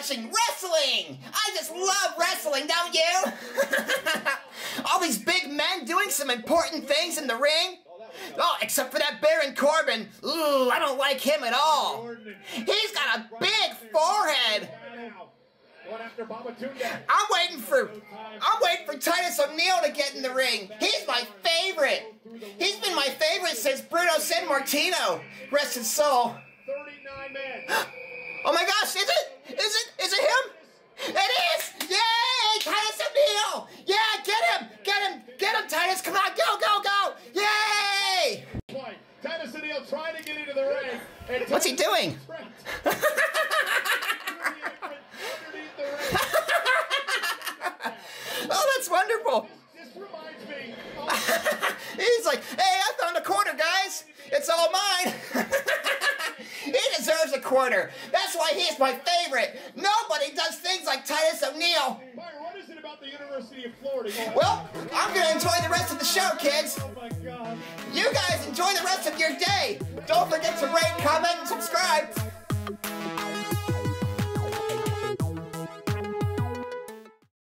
watching wrestling! I just love wrestling, don't you? All these big men doing some important things in the ring. Oh, except for that Baron Corbin. Ooh, I don't like him at all. He's got a big forehead. I'm waiting for Titus O'Neil to get in the ring. He's my favorite. He's been my favorite since Bruno Sammartino. Rest his soul. 39 men. Oh my gosh, is it him? It is! Yay! Titus O'Neil! Yeah, get him, Titus! Come on, go! Yay! Titus O'Neil trying to get into the ring. What's he doing? Oh, that's wonderful. This reminds me. He's like, hey, I found a quarter, guys. It's all mine. He deserves a quarter. That's why he's my favorite. Nobody does things like Titus O'Neil. Byron, what is it about the University of Florida? Well, I'm going to enjoy the rest of the show, kids. Oh, my God. You guys enjoy the rest of your day. Don't forget to rate, comment, and subscribe.